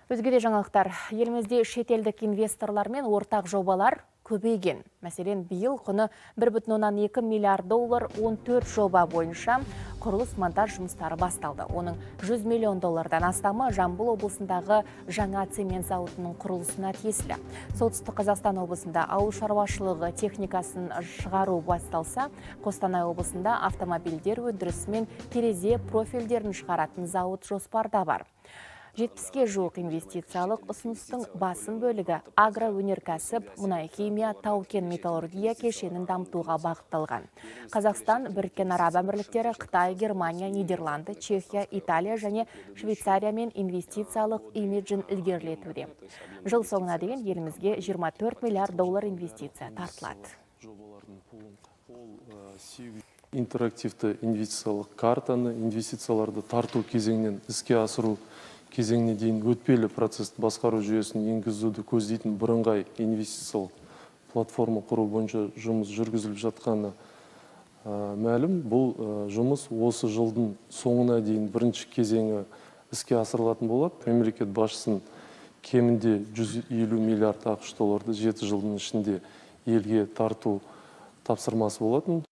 Өзге де жаңалықтар. Елімізде шетелдік инвесторлар мен ортақ жобалар көбейген. Мәселен, биыл құны 1,2 миллиард доллар 14 жоба бойынша құрылыс монтаж жұмыстары басталды. Оның 100 миллион доллардан астамы Жамбыл облысындағы жаңа цемент зауытының құрылысына тиесілі. Солтүстік Қазақстан облысында ауыл шаруашылығы техникасын шығару басталса, Қостанай облысында автомобильдер өндірісі мен терезе профильдерін шығаратын зауыт жоспарда бар. 70-ге жуық инвестициялық ұсыныстың басым бөлігі агроөнеркәсіп, мұнай-химия, тау-кен металлургия кешенін дамытуға бағытталған. Қазақстан, Біріккен Араб Әмірліктері, Қытай, Германия, Нидерланды, Чехия, Италия және Швейцариямен инвестициялық имиджін ілгерілетуде. Жыл соңына дейін елімізге 24 миллиард доллар инвестиция тартылады. Интерактивті инвестициялық картаны, инвестицияларды тарту кезеңнен іске асыру кезеңіне дейін өтпелі процесс басқару жүйесін енгізуді көздейтін бірыңғай инвестициялық платформа құру бойынша жұмыс жүргізіліп жатқаны мәлім. Бұл жұмыс осы жылдың соңына дейін бірінші кезеңі іске асырылатын болады. Мемлекет басшысының кемінде 150 миллиард ақш долларды 7 жылдың ішінде елге тарту тапсырмасы болатын.